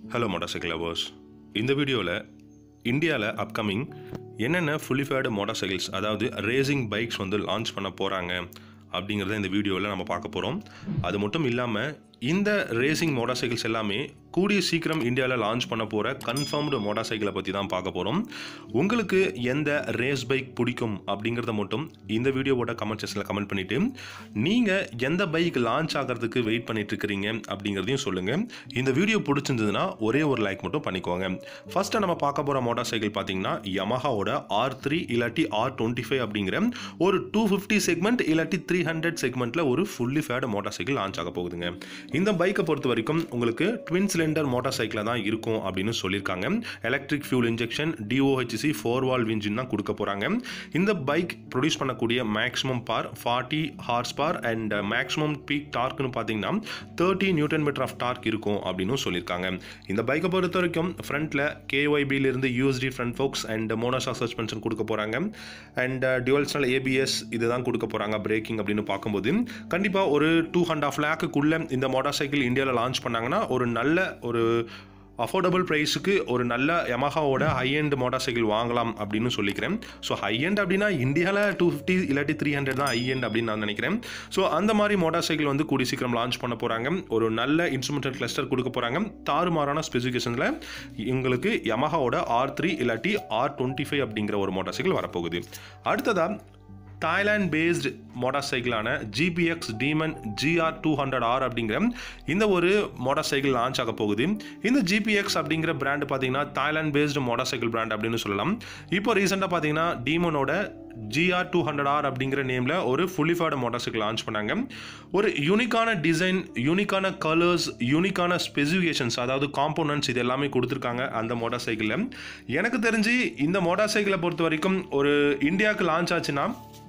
Hello motorcycle lovers. இந்த வீடியோவில் இந்தியாவில் அப்கமிங் என்னென்ன ஃபுல்லி ஃபேர்டு மோட்டார் சைக்கிள்ஸ் அதாவது ரேசிங் பைக்ஸ் வந்து லான்ச் பண்ண போகிறாங்க அப்படிங்கிறத இந்த வீடியோவில் நம்ம பார்க்க போகிறோம். அது மட்டும் இல்லாமல் இந்த ரேசிங் மோட்டார் சைக்கிள்ஸ் எல்லாமே கூடிய சீக்கிரம் இந்தியாவில் லான்ச் பண்ண போகிற கன்ஃபார்ம்டு மோட்டார் சைக்கிளை பற்றி தான் பார்க்க போகிறோம். உங்களுக்கு எந்த ரேஸ் பைக் பிடிக்கும் அப்படிங்கிறத மட்டும் இந்த வீடியோவோட கமெண்ட் செக்ஷனில் கமெண்ட் பண்ணிவிட்டு நீங்கள் எந்த பைக் லான்ச் ஆகிறதுக்கு வெயிட் பண்ணிட்டு இருக்கிறீங்க அப்படிங்கிறதையும் சொல்லுங்கள். இந்த வீடியோ பிடிச்சிருந்ததுன்னா ஒரே ஒரு லைக் மட்டும் பண்ணிக்கோங்க. ஃபஸ்ட்டு நம்ம பார்க்க போகிற மோட்டார் சைக்கிள் பார்த்தீங்கன்னா யமஹாவோட R3 இல்லாட்டி R25 அப்படிங்கிற ஒரு 250 செக்மெண்ட் இல்லாட்டி 300 செக்மெண்ட்டில் ஒரு fully faired motorcycle launch ஆக போகுதுங்க. இந்த பைக்கை பொறுத்த வரைக்கும் உங்களுக்கு ட்வின் சிலிண்டர் மோட்டார் சைக்கிளாக தான் இருக்கும் அப்படின்னு சொல்லியிருக்காங்க. Electric fuel injection DOHC 4 valve engine தான் கொடுக்க போகிறாங்க. இந்த பைக் ப்ரொடியூஸ் பண்ணக்கூடிய maximum power 40 horse power and maximum peak டார்க்னு பார்த்தீங்கன்னா 30 நியூட்டன் மீட்டர் ஆஃப் டார்க் இருக்கும் அப்படின்னு சொல்லியிருக்காங்க. இந்த பைக்கை பொறுத்த வரைக்கும் ஃப்ரண்ட்டில் KYBலேருந்து USD front forks and monoshock suspension கொடுக்க போகிறாங்க அண்ட் டியூவல் சேனல் ABS இதுதான் கொடுக்க போகிறாங்க. பிரேக்கிங் அப்படின்னு பார்க்கும்போது கண்டிப்பாக ஒரு 2.5 லேக்குள்ளே இந்த மோட்டார் சைக்கிள் இந்தியாவில் லான்ச் பண்ணாங்கன்னா ஒரு நல்ல ஒரு அஃபோர்டபுள் ப்ரைஸுக்கு ஒரு நல்ல யமஹாவோட ஹை எண்ட் மோட்டார் சைக்கிள் வாங்கலாம் அப்படின்னு சொல்லிக்கிறேன். ஸோ ஹை எண்ட் அப்படின்னா இந்தியாவில் 250 இல்லாட்டி 300 தான் ஹை எண்ட் அப்படின்னு நான் நினைக்கிறேன். ஸோ அந்த மாதிரி மோட்டார் சைக்கிள் வந்து கூடிய சீக்கிரம் லான்ச் பண்ண போகிறாங்க. ஒரு நல்ல இன்ஸ்ட்ருமெண்டல் கிளஸ்டர் கொடுக்க போகிறாங்க. தாறுமாறான ஸ்பெசிஃபிகேஷனில் உங்களுக்கு யமஹாவோட R3 இல்லாட்டி R25 அப்படிங்கிற ஒரு மோட்டார் சைக்கிள் வரப்போகுது. அடுத்ததாக தாய்லாந்து பேஸ்டு மோட்டார் சைக்கிளான GPX Demon GR200R அப்படிங்கிற இந்த ஒரு மோட்டார் சைக்கிள் லான்ச் ஆக போகுது. இந்த GPX அப்படிங்கிற பிராண்ட் பார்த்தீங்கன்னா Thailand based motorcycle brand அப்படின்னு சொல்லலாம். இப்போ ரீசெண்டாக பார்த்தீங்கன்னா டீமனோட GR200R அப்படிங்கிற நேமில் ஒரு fully faired motorcycle launch பண்ணாங்க. ஒரு யூனிக்கான டிசைன், யூனிக்கான கலர்ஸ், யூனிக்கான ஸ்பெசிஃபிகேஷன்ஸ் அதாவது காம்போனன்ட்ஸ் இது எல்லாமே கொடுத்துருக்காங்க அந்த மோட்டார் சைக்கிளில். எனக்கு தெரிஞ்சு இந்த மோட்டார் சைக்கிளை பொறுத்த வரைக்கும் ஒரு இந்தியாவுக்கு லான்ச் ஆச்சுன்னா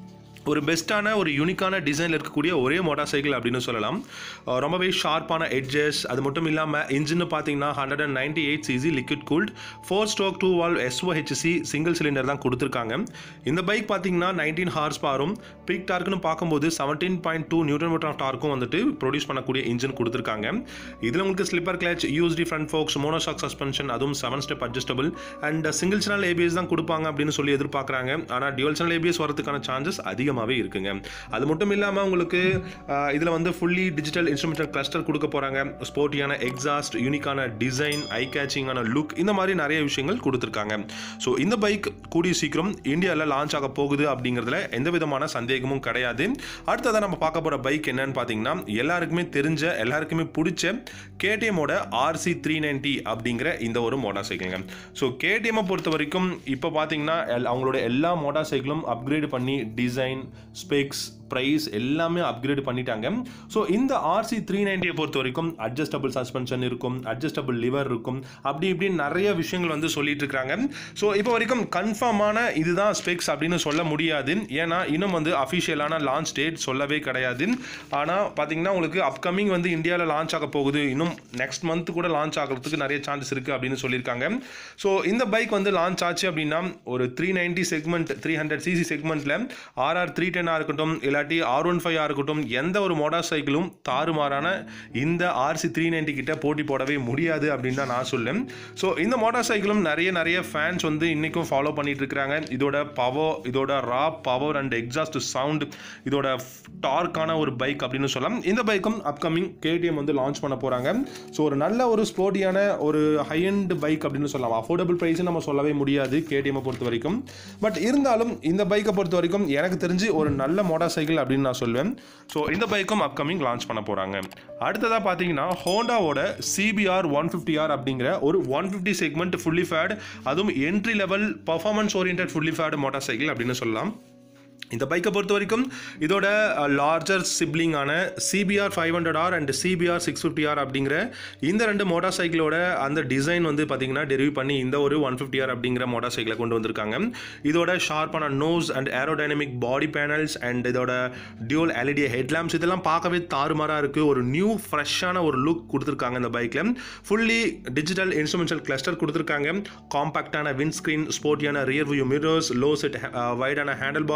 ஒரு பெஸ்ட்டான ஒரு யூனிக்கான டிசைனில் இருக்கக்கூடிய ஒரே மோட்டார் சைக்கிள் அப்படின்னு சொல்லலாம். ரொம்பவே ஷார்ப்பான எட்ஜஸ், அது மட்டும் இல்லாமல் இன்ஜின்னு பார்த்தீங்கன்னா 198 cc liquid cooled 4 stroke 2 valve SOHC single cylinder தான் கொடுத்துருக்காங்க. இந்த பைக் பார்த்தீங்கன்னா 19 ஹார்ஸ் பவரும் பீக் டார்க்னு பார்க்கும்போது 17.2 நியூட்டன் மீட்டர் ஆஃப் டார்க்கும் வந்துட்டு ப்ரொடியூஸ் பண்ணக்கூடிய இன்ஜின் கொடுத்துருக்காங்க. இதில் உங்களுக்கு slipper clutch, USD front forks, monoshock suspension, அதுவும் 7 step adjustable and single channel ABS தான் கொடுப்பாங்க அப்படின்னு சொல்லி எதிர்பார்க்குறாங்க. ஆனால் டியூவல் சேனல் ABS வரதுக்கான சான்சஸ் அதிகமாகவே இருக்குங்க. அது மட்டும் இல்லாமல் உங்களுக்கு இதில் வந்து ஃபுல்லி டிஜிட்டல் இன்ஸ்ட்ருமெண்டல் கிளஸ்டர் கொடுக்க போகிறாங்க. ஸ்போர்ட்டியான எக்ஸாஸ்ட், யூனிக்கான டிசைன், ஐ கேச்சிங்கான லுக், இந்த மாதிரி நிறைய விஷயங்கள் கொடுத்துருக்காங்க. ஸோ இந்த பைக் கூடிய சீக்கிரம் இந்தியாவில் லான்ச் ஆக போகுது அப்படிங்கிறதுல எந்த விதமான சந்தேகமும் கிடையாது. அடுத்ததான் நம்ம பார்க்க போகிற பைக் என்னன்னு பார்த்தீங்கன்னா எல்லாருக்குமே தெரிஞ்ச, எல்லாருக்குமே பிடிச்ச KTMோட RC390 அப்படிங்கிற இந்த ஒரு மோட்டார் சைக்கிளுங்க. ஸோ KTM பொறுத்த வரைக்கும் இப்போ பார்த்தீங்கன்னா அவங்களோட எல்லா மோட்டார் சைக்கிளும் அப்கிரேட் பண்ணி டிசைன், ஸ்பெக்ஸ், ப்ரைஸ் எல்லாமே அப்கிரேட் பண்ணிட்டாங்க. ஸோ இந்த RC390 பொறுத்த வரைக்கும் அட்ஜஸ்டபிள் சஸ்பென்ஷன் இருக்கும், அட்ஜஸ்டபிள் லிவர் இருக்கும், அப்படி இப்படின்னு நிறைய விஷயங்கள் வந்து சொல்லிட்டு இருக்காங்க. ஸோ இப்போ வரைக்கும் கன்ஃபார்மான இதுதான் ஸ்பெக்ஸ் அப்படின்னு சொல்ல முடியாது. ஏன்னா இன்னும் வந்து அஃபிஷியலான லான்ச் டேட் சொல்லவே கிடையாது. ஆனால் பார்த்தீங்கன்னா உங்களுக்கு அப்கமிங் வந்து இந்தியாவில் லான்ச் ஆக போகுது. இன்னும் நெக்ஸ்ட் மந்த் கூட லான்ச் ஆகிறதுக்கு நிறைய சான்சஸ் இருக்குது அப்படின்னு சொல்லியிருக்காங்க. ஸோ இந்த பைக் வந்து லான்ச் ஆச்சு அப்படின்னா ஒரு 390 செக்மெண்ட் 300 cc செக்மெண்ட்டில் RR310 இருக்கட்டும் இல்லாட்டி R15 இருக்கட்டும் எந்த ஒரு மோட்டார் சைக்கிளும் தாறுமாறான இந்த RC390 கிட்ட போட்டி போடவே முடியாது அப்படின்னு தான் நான் சொல்லேன். ஸோ இந்த மோட்டார் சைக்கிளும் நிறைய ஃபேன்ஸ் வந்து இன்றைக்கும் ஃபாலோ பண்ணிட்டு இருக்கிறாங்க. இதோட பவர், இதோட raw power and exhaust sound, இதோட டார்க்கான ஒரு பைக் அப்படின்னு சொல்லலாம். இந்த பைக்கும் அப்கமிங் KTM வந்து லான்ச் பண்ண போகிறாங்க. ஸோ ஒரு நல்ல ஒரு ஸ்போர்ட்டியான ஒரு ஹை எண்ட் பைக் அப்படின்னு சொல்லலாம். அஃபோர்டபுள் ப்ரைஸ் நம்ம சொல்லவே முடியாது KTM பொறுத்த வரைக்கும். பட் இருந்தாலும் இந்த பைக்கை பொறுத்த வரைக்கும் எனக்கு தெரிஞ்சு ஒரு நல்ல மோட்டார் சைக்கிள் அப்படின்னு நான் சொல்வேன். ஸோ இந்த பைக்கும் அப்கமிங் லான்ச் பண்ண போகிறாங்க. அடுத்ததாக பார்த்தீங்கன்னா ஹோண்டாவோட CBR 150R அப்படிங்கிற ஒரு 150 செக்மெண்ட் ஃபுல்லி ஃபேர்டு, அதுவும் entry level performance orient fully faired motorcycle அப்படின்னு சொல்லலாம். இந்த பைக்கை பொறுத்த வரைக்கும் இதோட லார்ஜர் சிப்ளிங்கான CBR 500R and CBR 650R அப்படிங்கிற இந்த ரெண்டு மோட்டார் சைக்கிளோட அந்த டிசைன் வந்து பார்த்தீங்கன்னா டெரிவ் பண்ணி இந்த ஒரு 150R அப்படிங்கிற மோட்டார் சைக்கிளை கொண்டு வந்திருக்காங்க. இதோட ஷார்ப்பான nose and aerodynamic body panels and இதோட டியூல் LED ஹெட்லாம்ப்ஸ் இதெல்லாம் பார்க்கவே தாறுமாறாக இருக்குது. ஒரு நியூ ஃப்ரெஷ்ஷான ஒரு லுக் கொடுத்துருக்காங்க இந்த பைக்கில். ஃபுல்லி டிஜிட்டல் இன்ஸ்ட்ருமெண்டல் கிளஸ்டர் கொடுத்துருக்காங்க. காம்பாக்டான விண்ட் ஸ்க்ரீன், ஸ்போர்ட்டியான rear view mirrors, low set வைடான handlebar,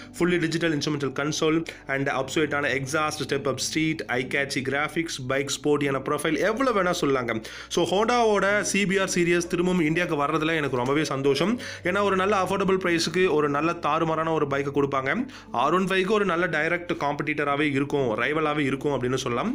fully digital instrumental console and அப்சோட்டான exhaust step up street eye catchy graphics bike ஸ்போர்ட்டியான ப்ரொஃபைல் எவ்வளோ வேணால் சொல்லாங்க. ஸோ ஹோண்டாவோட சிபிஆர் சீரியஸ் திரும்பவும் இந்தியாவுக்கு வர்றதுல எனக்கு ரொம்பவே சந்தோஷம். ஏன்னா ஒரு நல்ல அஃபோர்டபுள் ப்ரைஸுக்கு ஒரு நல்ல தாறுமாறான ஒரு பைக்கை கொடுப்பாங்க. R15க்கு ஒரு நல்ல டைரக்ட் காம்படிட்டராகவே இருக்கும், ரைவலாகவே இருக்கும் அப்படின்னு சொல்லலாம்.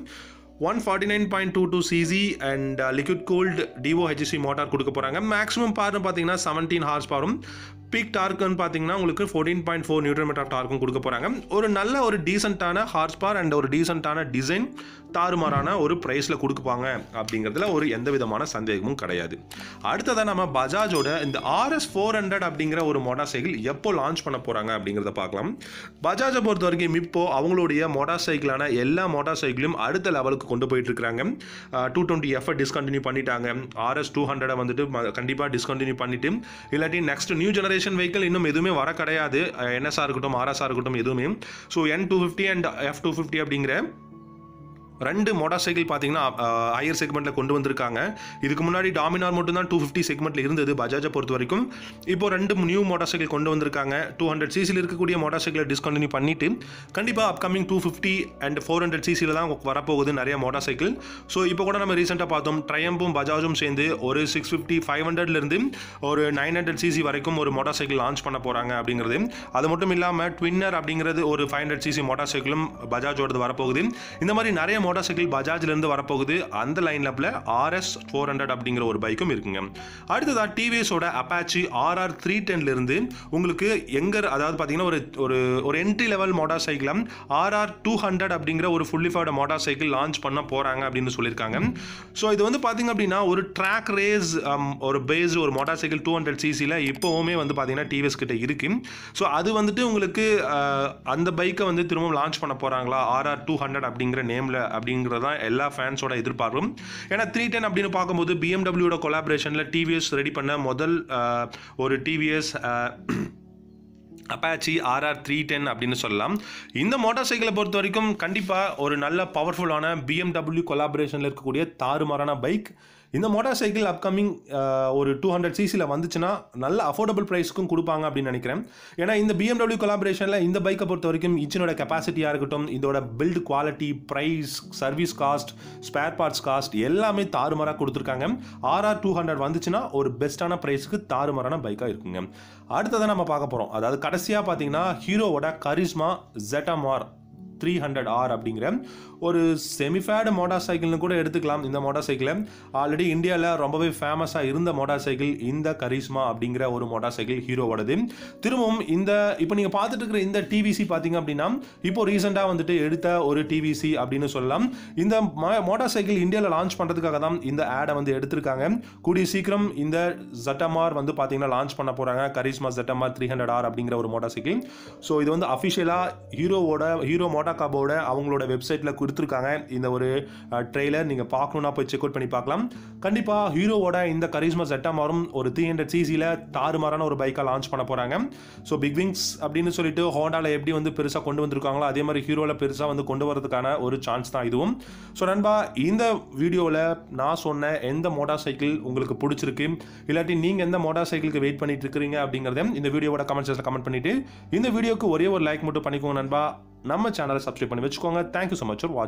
149.22 cc and liquid cooled DOHC motor கொடுக்க போகிறாங்க. மேக்ஸிமம் பார்னு பார்த்தீங்கன்னா 17 ஹார்ஸ் பவரும், பீக் டார்க்குன்னு பார்த்தீங்கன்னா உங்களுக்கு 14.4 நியூட்டன் மீட்டர் ஆஃப் டார்க்கும் கொடுக்க போகிறாங்க. ஒரு நல்ல ஒரு டீசெண்டான ஹார்ஸ் பவர் அண்ட் ஒரு டீசெண்டான டிசைன் தாறுமாறான ஒரு ப்ரைஸில் கொடுக்குப்பாங்க அப்படிங்கிறதுல ஒரு எந்த விதமான சந்தேகமும் கிடையாது. அடுத்ததாக நம்ம பஜாஜோட இந்த RS 400 அப்படிங்கிற ஒரு மோட்டார் சைக்கிள் எப்போ லான்ச் பண்ண போகிறாங்க அப்படிங்கிறத பார்க்கலாம். பஜாஜை பொறுத்த வரைக்கும் இப்போ அவங்களுடைய மோட்டார் சைக்கிளான எல்லா மோட்டார் சைக்கிளும் அடுத்த லெவலுக்கு கொண்டு போயிட்டு இருக்காங்க. 220F டிஸ்கண்டினியூ பண்ணிட்டாங்க. RS 200 வந்துட்டு கண்டிப்பாக டிஸ்கண்டினியூ பண்ணிட்டு இல்லாட்டி நெக்ஸ்ட் நியூ ஜெனரேஷன் வெஹிக்கிள் இன்னும் எதுவுமே வர கிடையாது. NSஆ இருக்கட்டும் RSஆ இருக்கட்டும் எதுவுமே. ஸோ N250 அண்ட் F250 அப்படிங்கிற ரெண்டு மோட்டார் சைக்கிள் பார்த்தீங்கன்னா ஹையர் செக்மெண்ட்டில் கொண்டு வந்திருக்காங்க. இதுக்கு முன்னாடி டாமினார் மட்டும் தான் 250 செக்மெண்ட்டில் இருந்தது பஜாஜை பொறுத்த வரைக்கும். இப்போ ரெண்டு நியூ மோட்டார் சைக்கிள் கொண்டு வந்திருக்காங்க. 200 சிசியில் இருக்கக்கூடிய மோட்டார் சைக்கிளை டிஸ்கண்டினியூ பண்ணிட்டு கண்டிப்பாக அப்கமிங் 250 அண்ட் 400 சிசியில் தான் வரப்போகுது நிறைய மோட்டார் சைக்கிள். ஸோ இப்போ கூட நம்ம ரீசெண்டாக பார்த்தோம் ட்ரையம்பும் பஜாஜும் சேர்ந்து ஒரு 650 500லேருந்து ஒரு 900 சிசி வரைக்கும் ஒரு மோட்டார் சைக்கிள் லான்ச் பண்ண போகிறாங்க அப்படிங்கிறது. அது மட்டும் இல்லாமல் ட்வின்னர் அப்படிங்கிறது ஒரு 500 சிசி மோட்டார் சைக்கிளும் பஜாஜோடது வரப்போகுது. இந்த மாதிரி நிறைய மோட்டார் சைக்கிள் பஜாஜ்லேருந்து வரப்போகுது. அந்த லைன்அப்பில் RS 400 அப்படிங்கிற ஒரு பைக்கும் இருக்குங்க. அடுத்ததாக டிவிஎஸோட அப்பாச்சி RR 310லேருந்து உங்களுக்கு அதாவது பார்த்தீங்கன்னா ஒரு என்ட்ரி லெவல் மோட்டார் சைக்கிளை RR 200 அப்படிங்கிற ஒரு ஃபுல்லிஃபைடு மோட்டார் சைக்கிள் லான்ச் பண்ண போகிறாங்க அப்படின்னு சொல்லியிருக்காங்க. ஸோ இது வந்து பார்த்தீங்க அப்படின்னா ஒரு ட்ராக் ரேஸ் ஒரு பேஸ் ஒரு மோட்டார் சைக்கிள் 200 சிசியில் இப்போவுமே வந்து பார்த்தீங்கன்னா டிவிஎஸ் கிட்ட இருக்கு. ஸோ அது வந்துட்டு உங்களுக்கு அந்த பைக்கை வந்து திரும்பவும் லான்ச் பண்ண போகிறாங்களா RR 200 அப்படிங்கிற நேமில் அப்படிங்கிறது தான் எல்லா ஃபேன்ஸோட எதிர்பார்ப்பும். ஏன்னா 310 அப்படின்னு பார்க்கும்போது BMWட கொலாபரேஷனில் டிவிஎஸ் ரெடி பண்ண முதல் ஒரு டிவிஎஸ் அப்பாச்சி RR 310 அப்படின்னு சொல்லலாம். இந்த மோட்டார் சைக்கிளை பொறுத்த வரைக்கும் கண்டிப்பாக ஒரு நல்ல பவர்ஃபுல்லான BMW கொலாபரேஷனில் இருக்கக்கூடிய தாறுமாறான பைக். இந்த மோட்டார் சைக்கிள் அப்கமிங் ஒரு 200 சிசியில் வந்துச்சுன்னா நல்ல அஃபோர்டபுள் ப்ரைஸ்க்கும் கொடுப்பாங்க அப்படின்னு நினைக்கிறேன். ஏன்னா இந்த BMW கொலாபரேஷனில் இந்த பைக்கை பொறுத்த வரைக்கும் இன்ஜினோட கெப்பாசிட்டியாக இருக்கட்டும், இதோட build quality, price, service cost, spare parts cost எல்லாமே தாறுமாறாக கொடுத்துருக்காங்க. RR 200 வந்துச்சுன்னா ஒரு பெஸ்ட்டான ப்ரைஸுக்கு தாறுமாறான பைக்காக இருக்குங்க. அடுத்ததை நம்ம பார்க்க போகிறோம். அதாவது கடைசியாக பார்த்தீங்கன்னா ஹீரோவோட கரிஸ்மா ZMR 300R அப்படிங்கிற ஒரு செமிஃபேடு மோட்டார் சைக்கிள்னு கூட எடுத்துக்கலாம். இந்த மோட்டார் சைக்கிளை ஆல்ரெடி இந்தியாவில் ரொம்பவே ஃபேமஸாக இருந்த மோட்டார் சைக்கிள் இந்த கரிஸ்மா அப்படிங்கிற ஒரு மோட்டார் சைக்கிள் ஹீரோவோடது. திரும்பவும் இப்போ நீங்கள் பார்த்துட்டு இருக்கிற இந்த டிவிசி பார்த்தீங்க அப்படின்னா இப்போ ரீசெண்டாக வந்துட்டு எடுத்த ஒரு டிவிசி அப்படின்னு சொல்லலாம். இந்த மோட்டார் சைக்கிள் இந்தியாவில் லான்ச் பண்ணுறதுக்காக தான் இந்த ஆடை வந்து எடுத்திருக்காங்க. கூடிய சீக்கிரம் இந்த ZMR வந்து பார்த்தீங்கன்னா லான்ச் பண்ண போகிறாங்க. கரிஸ்மா ZMR 300R அப்படிங்கிற ஒரு மோட்டார் சைக்கிள். ஸோ இது வந்து அஃபிஷியலாக ஹீரோ மோட்டார் காபோட அவங்களோட வெப்சைட்டில் கொடுத்துருக்காங்க. இந்த ஒரு ட்ரெய்லர் நீங்கள் பார்க்கணுன்னா போய் செக் அவுட் பண்ணி பார்க்கலாம். கண்டிப்பாக ஹீரோவோட இந்த கரிஸ்மா ZMRம் ஒரு 300 சிசியில் தாறுமாறான ஒரு பைக்காக லான்ச் பண்ண போகிறாங்க. ஸோ பிக் விங்ஸ் அப்படின்னு சொல்லிட்டு ஹோண்டாவில் எப்படி வந்து பெருசாக கொண்டு வந்திருக்காங்களோ அதே மாதிரி ஹீரோவில் பெருசாக வந்து கொண்டு வரதுக்கான ஒரு சான்ஸ் தான் இதுவும். ஸோ நண்பா, இந்த வீடியோவில் நான் சொன்ன எந்த மோட்டார் சைக்கிள் உங்களுக்கு பிடிச்சிருக்கு, இல்லாட்டி நீங்கள் எந்த மோட்டார் சைக்கிளுக்கு வெயிட் பண்ணிட்டு இருக்கிறீங்க அப்படிங்கிறத இந்த வீடியோவோட கமெண்ட் செக்ஷனில் கமெண்ட் பண்ணிட்டு இந்த வீடியோக்கு ஒரே ஒரு லைக் மட்டும் பண்ணிக்கோங்க நண்பா. நம்ம சேனலை சப்ஸ்கிரைப் பண்ணி வச்சுக்கோங்க. தேங்க்யூ ஸோ மச் ஃபார் வாட்சிங்.